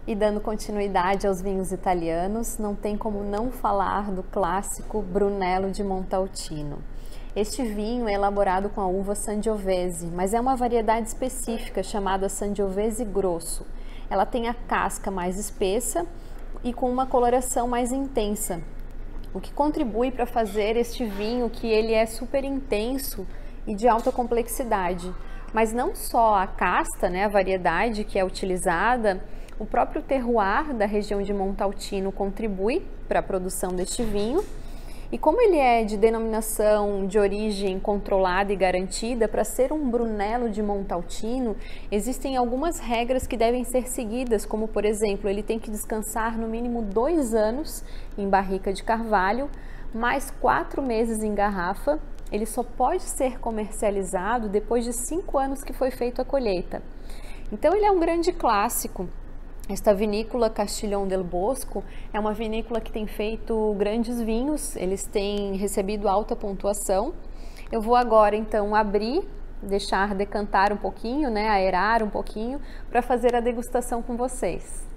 E dando continuidade aos vinhos italianos, não tem como não falar do clássico Brunello di Montalcino. Este vinho é elaborado com a uva Sangiovese, mas é uma variedade específica chamada Sangiovese grosso. Ela tem a casca mais espessa e com uma coloração mais intensa, o que contribui para fazer este vinho que ele é super intenso e de alta complexidade. Mas não só a casta, né, a variedade que é utilizada, o próprio terroir da região de Montalcino contribui para a produção deste vinho. E como ele é de denominação de origem controlada e garantida, para ser um Brunello di Montalcino, existem algumas regras que devem ser seguidas, como por exemplo, ele tem que descansar no mínimo 2 anos em barrica de carvalho, mais 4 meses em garrafa. Ele só pode ser comercializado depois de 5 anos que foi feita a colheita. Então ele é um grande clássico. Esta vinícola Castillon del Bosco é uma vinícola que tem feito grandes vinhos, eles têm recebido alta pontuação. Eu vou agora então abrir, deixar decantar um pouquinho, né, aerar um pouquinho, para fazer a degustação com vocês.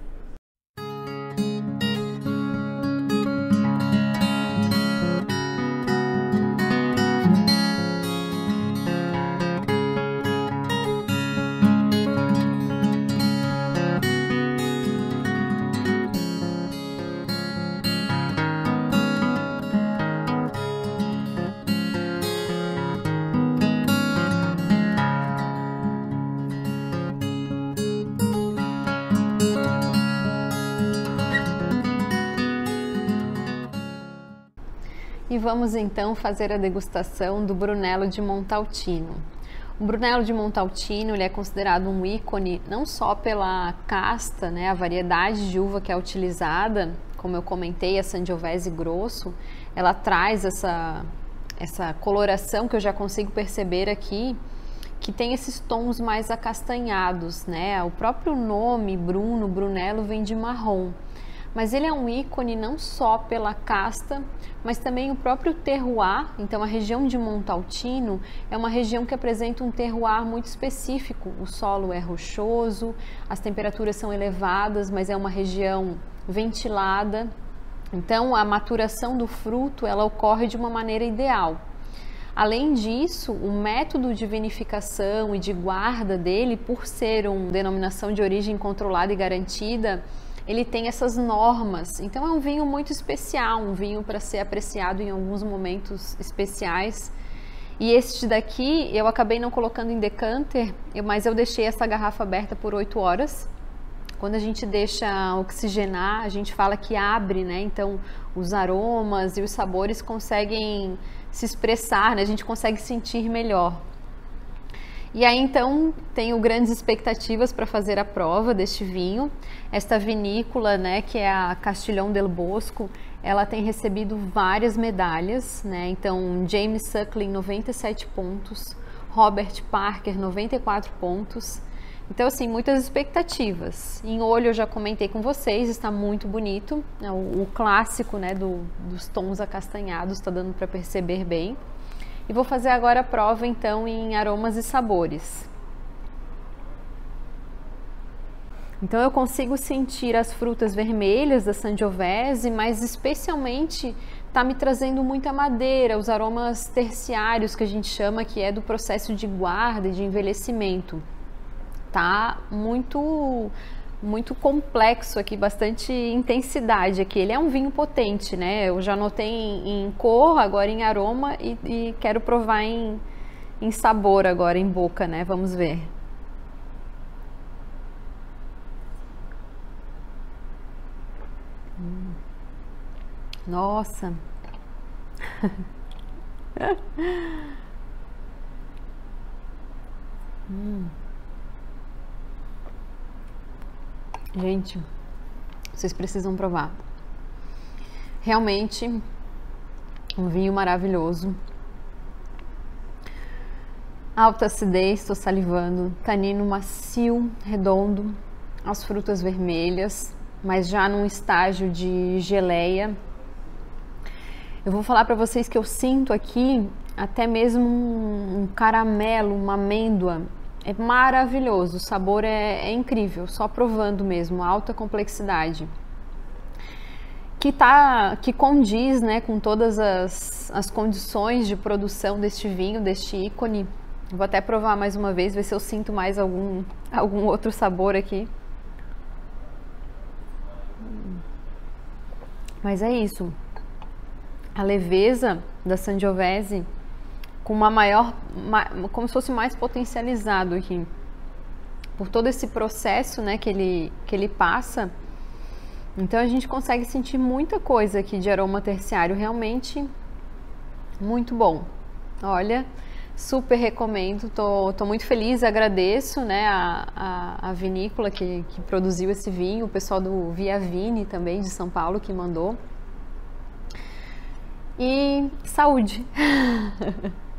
E vamos então fazer a degustação do Brunello di Montalcino. O Brunello di Montalcino ele é considerado um ícone não só pela casta, né, a variedade de uva que é utilizada, como eu comentei, a Sangiovese grosso, ela traz essa coloração que eu já consigo perceber aqui, que tem esses tons mais acastanhados, né? O próprio nome Brunello vem de marrom. Mas ele é um ícone não só pela casta, mas também o próprio terroir. Então a região de Montalcino é uma região que apresenta um terroir muito específico. O solo é rochoso, as temperaturas são elevadas, mas é uma região ventilada. Então a maturação do fruto ela ocorre de uma maneira ideal. Além disso, o método de vinificação e de guarda dele, por ser uma denominação de origem controlada e garantida, ele tem essas normas. Então é um vinho muito especial, um vinho para ser apreciado em alguns momentos especiais. E este daqui eu acabei não colocando em decanter, mas eu deixei essa garrafa aberta por 8 horas. Quando a gente deixa oxigenar, a gente fala que abre, né? Então os aromas e os sabores conseguem se expressar, né? A gente consegue sentir melhor. E aí então tenho grandes expectativas para fazer a prova deste vinho. Esta vinícola, né, que é a Castillon del Bosco, ela tem recebido várias medalhas, né? Então James Suckling 97 pontos, Robert Parker 94 pontos. Então assim, muitas expectativas. Em olho eu já comentei com vocês, está muito bonito. O clássico, né, dos tons acastanhados, está dando para perceber bem. E vou fazer agora a prova então em aromas e sabores. Então eu consigo sentir as frutas vermelhas da Sangiovese, mas especialmente está me trazendo muita madeira, os aromas terciários que a gente chama, que é do processo de guarda e de envelhecimento. Tá muito complexo aqui, bastante intensidade aqui. Ele é um vinho potente, né? Eu já notei em cor, agora em aroma e quero provar em sabor agora, em boca, né? Vamos ver. Nossa! Gente, vocês precisam provar. Realmente, um vinho maravilhoso. Alta acidez, estou salivando. Tanino macio, redondo. As frutas vermelhas, mas já num estágio de geleia. Eu vou falar para vocês que eu sinto aqui até mesmo um caramelo, uma amêndoa É maravilhoso, o sabor é incrível, só provando mesmo, alta complexidade. Que condiz, né, com todas as condições de produção deste vinho, deste ícone. Vou até provar mais uma vez, ver se eu sinto mais algum outro sabor aqui. Mas é isso. A leveza da Sangiovese com uma maior, como se fosse mais potencializado aqui. Por todo esse processo, né, que ele passa. Então a gente consegue sentir muita coisa aqui de aroma terciário, realmente muito bom. Olha, super recomendo, tô muito feliz, agradeço, né, a vinícola que produziu esse vinho, o pessoal do Via Vini também, de São Paulo, que mandou. E saúde!